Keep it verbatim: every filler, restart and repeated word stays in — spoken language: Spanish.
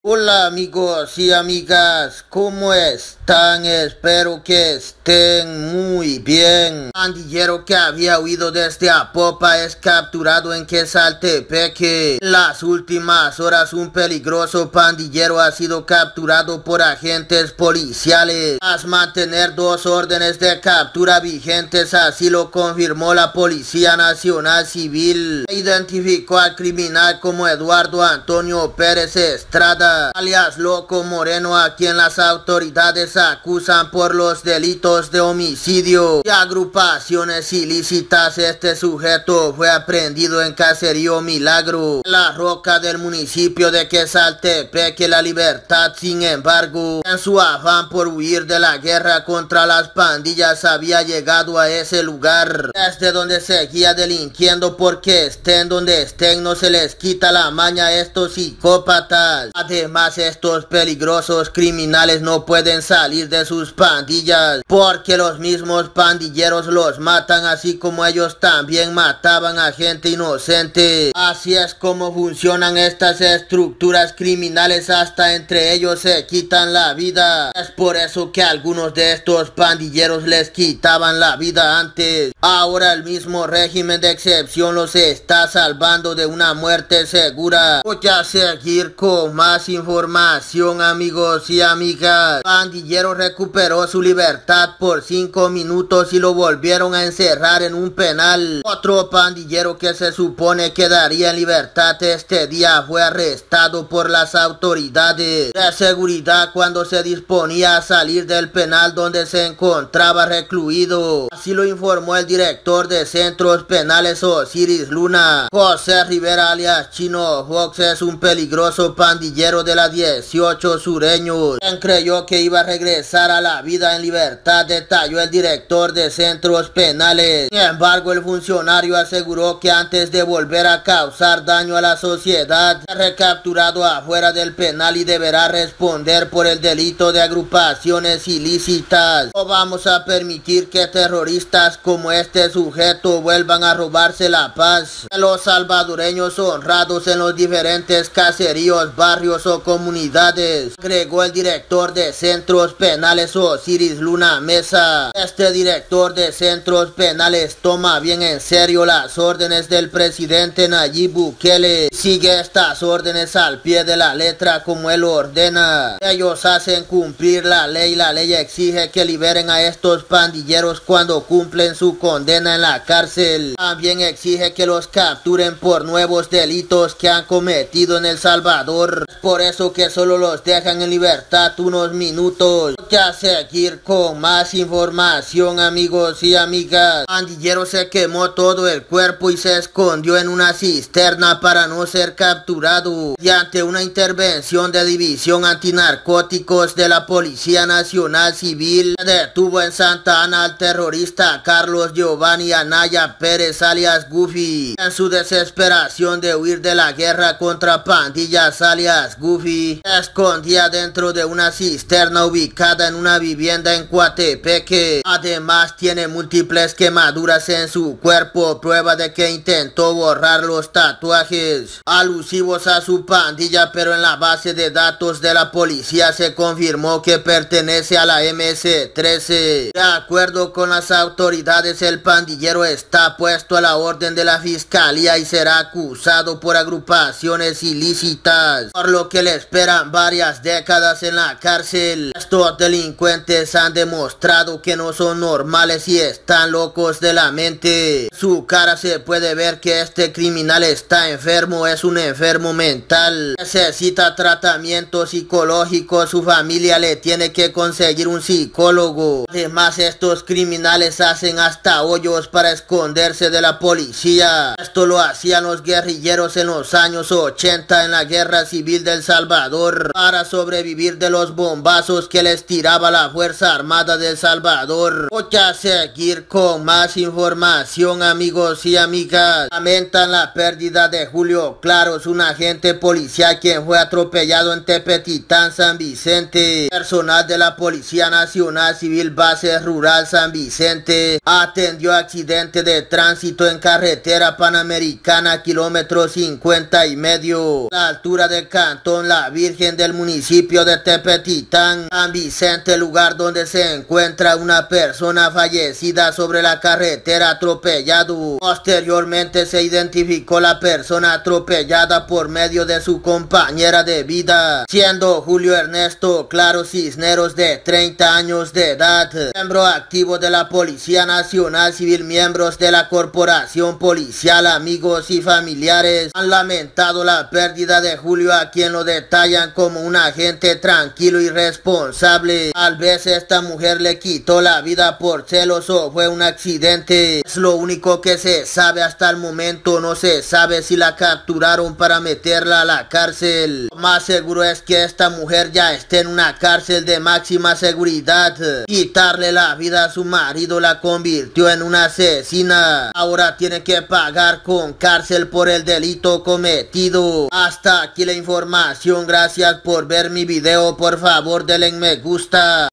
Hola amigos y amigas, ¿cómo están? Espero que estén muy bien. Pandillero que había huido desde Apopa es capturado en Quesaltepeque. En las últimas horas un peligroso pandillero ha sido capturado por agentes policiales. Tras mantener dos órdenes de captura vigentes, así lo confirmó la Policía Nacional Civil. Identificó al criminal como Eduardo Antonio Pérez Estrada, alias Loco Moreno, a quien las autoridades acusan por los delitos de homicidio y agrupaciones ilícitas. Este sujeto fue aprehendido en Caserío Milagro, La Roca del municipio de Quesaltepeque, La Libertad. Sin embargo, en su afán por huir de la guerra contra las pandillas, había llegado a ese lugar, desde donde seguía delinquiendo, porque estén donde estén no se les quita la maña a estos psicópatas. Además, estos peligrosos criminales no pueden salir de sus pandillas porque los mismos pandilleros los matan, así como ellos también mataban a gente inocente. Así es como funcionan estas estructuras criminales, hasta entre ellos se quitan la vida. Es por eso que algunos de estos pandilleros les quitaban la vida antes. Ahora el mismo régimen de excepción los está salvando de una muerte segura. Voy a seguir con más información, amigos y amigas. Pandillero recuperó su libertad por cinco minutos y lo volvieron a encerrar en un penal. Otro pandillero que se supone quedaría en libertad este día fue arrestado por las autoridades de seguridad cuando se disponía a salir del penal donde se encontraba recluido. Así lo informó el director de centros penales, Osiris Luna. José Rivera, alias Chino Fox, es un peligroso pandillero de la dieciocho sureños, quien creyó que iba a regresar a la vida en libertad, detalló el director de centros penales. Sin embargo, el funcionario aseguró que antes de volver a causar daño a la sociedad, será recapturado afuera del penal y deberá responder por el delito de agrupaciones ilícitas. No vamos a permitir que terroristas como este sujeto vuelvan a robarse la paz de los salvadoreños honrados en los diferentes caseríos, barrios o comunidades, agregó el director de centros penales, Osiris Luna Mesa. Este director de centros penales toma bien en serio las órdenes del presidente Nayib Bukele. Sigue estas órdenes al pie de la letra como él ordena. Ellos hacen cumplir la ley. La ley exige que liberen a estos pandilleros cuando cumplen su condena en la cárcel. También exige que los capturen por nuevos delitos que han cometido en El Salvador. Es por eso que solo los dejan en libertad unos minutos. Voy a seguir con más información, amigos y amigas. El pandillero se quemó todo el cuerpo y se escondió en una cisterna para no ser capturado. Y ante una intervención de División Antinarcóticos de la Policía Nacional Civil, se detuvo en Santa Ana al terrorista Carlos Giovanni Anaya Pérez, alias Goofy. En su desesperación de huir de la guerra contra pandillas, alias Goofy, se escondía dentro de una cisterna ubicada en una vivienda en Coatepeque. Además, tiene múltiples quemaduras en su cuerpo, prueba de que intentó borrar los tatuajes alusivos a su pandilla, pero en la base de datos de la policía se confirmó que pertenece a la eme ese trece. De acuerdo con las autoridades, el pandillero está puesto a la orden de la fiscalía y será acusado por agrupaciones ilícitas, por lo que le esperan varias décadas en la cárcel. Estos delincuentes han demostrado que no son normales y están locos de la mente. En su cara se puede ver que este criminal está enfermo, es un enfermo mental. Necesita tratamiento psicológico, su familia le tiene que conseguir un psicólogo. Además, estos criminales hacen hasta hoyos para esconderse de la policía. Esto lo hacían los guerrilleros en los años ochenta en la guerra civil de El Salvador, para sobrevivir de los bombazos que les tiraba la Fuerza Armada de El Salvador. Voy a seguir con más información, amigos y amigas. Lamentan la pérdida de Julio Claros, un agente policial quien fue atropellado en Tepetitán, San Vicente. Personal de la Policía Nacional Civil Base Rural San Vicente atendió accidente de tránsito en carretera panamericana kilómetro cincuenta y medio, a la altura del cantón Panteón La Virgen del municipio de Tepetitán, San Vicente, lugar donde se encuentra una persona fallecida sobre la carretera atropellado. Posteriormente se identificó la persona atropellada por medio de su compañera de vida, siendo Julio Ernesto Claro Cisneros, de treinta años de edad, miembro activo de la Policía Nacional Civil. Miembros de la Corporación Policial, amigos y familiares han lamentado la pérdida de Julio, a quien lo detallan como un agente tranquilo y responsable. Tal vez esta mujer le quitó la vida por celos o fue un accidente. Es lo único que se sabe hasta el momento. No se sabe si la capturaron para meterla a la cárcel. Lo más seguro es que esta mujer ya esté en una cárcel de máxima seguridad. Quitarle la vida a su marido la convirtió en una asesina. Ahora tiene que pagar con cárcel por el delito cometido. Hasta aquí la información. Gracias por ver mi video. Por favor denle me gusta.